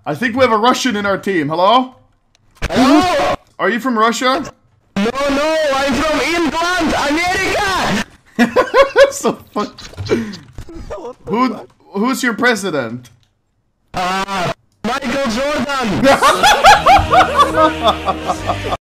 I think we have a Russian in our team. Hello? Hello? Are you from Russia? No, I'm from England, America! So fun. Who's your president? Michael Jordan!